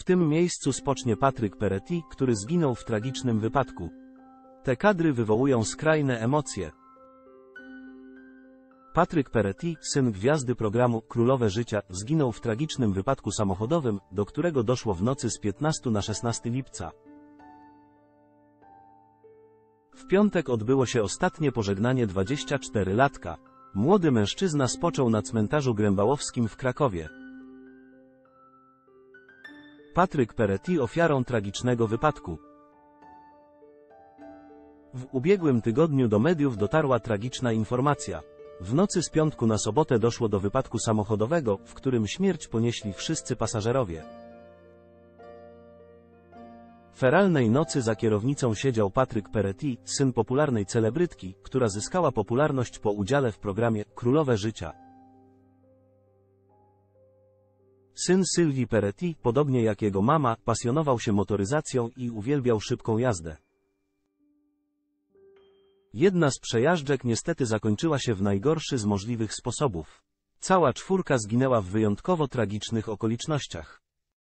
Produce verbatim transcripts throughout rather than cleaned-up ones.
tym miejscu spocznie Patryk Peretti, który zginął w tragicznym wypadku. Te kadry wywołują skrajne emocje. Patryk Peretti, syn gwiazdy programu Królowe Życia, zginął w tragicznym wypadku samochodowym, do którego doszło w nocy z piętnastego na szesnastego lipca. W piątek odbyło się ostatnie pożegnanie dwudziestoczterolatka. Młody mężczyzna spoczął na cmentarzu Grębałowskim w Krakowie. Patryk Peretti ofiarą tragicznego wypadku. W ubiegłym tygodniu do mediów dotarła tragiczna informacja. W nocy z piątku na sobotę doszło do wypadku samochodowego, w którym śmierć ponieśli wszyscy pasażerowie. Feralnej nocy za kierownicą siedział Patryk Peretti, syn popularnej celebrytki, która zyskała popularność po udziale w programie Królowe Życia. Syn Sylwii Peretti, podobnie jak jego mama, pasjonował się motoryzacją i uwielbiał szybką jazdę. Jedna z przejażdżek niestety zakończyła się w najgorszy z możliwych sposobów. Cała czwórka zginęła w wyjątkowo tragicznych okolicznościach.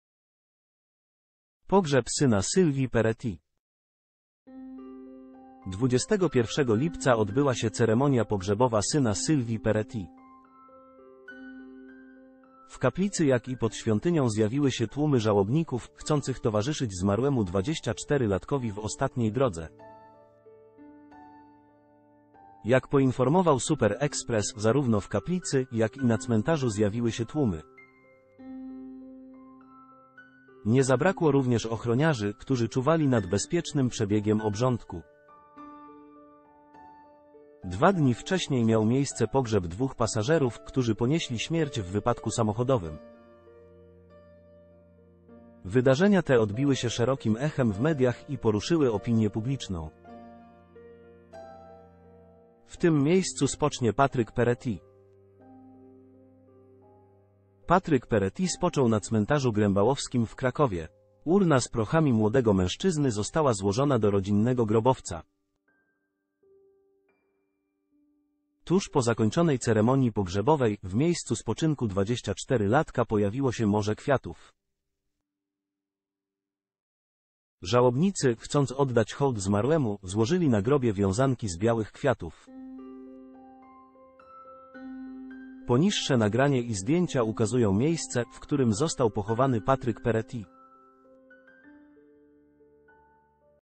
Pogrzeb syna Sylwii Peretti. dwudziestego pierwszego lipca odbyła się ceremonia pogrzebowa syna Sylwii Peretti. W kaplicy jak i pod świątynią zjawiły się tłumy żałobników, chcących towarzyszyć zmarłemu dwudziestoczterolatkowi w ostatniej drodze. Jak poinformował Super Express, zarówno w kaplicy, jak i na cmentarzu zjawiły się tłumy. Nie zabrakło również ochroniarzy, którzy czuwali nad bezpiecznym przebiegiem obrządku. Dwa dni wcześniej miał miejsce pogrzeb dwóch pasażerów, którzy ponieśli śmierć w wypadku samochodowym. Wydarzenia te odbiły się szerokim echem w mediach i poruszyły opinię publiczną. W tym miejscu spocznie Patryk Peretti. Patryk Peretti spoczął na cmentarzu Grębałowskim w Krakowie. Urna z prochami młodego mężczyzny została złożona do rodzinnego grobowca. Tuż po zakończonej ceremonii pogrzebowej, w miejscu spoczynku dwudziestoczterolatka pojawiło się morze kwiatów. Żałobnicy, chcąc oddać hołd zmarłemu, złożyli na grobie wiązanki z białych kwiatów. Poniższe nagranie i zdjęcia ukazują miejsce, w którym został pochowany Patryk Peretti.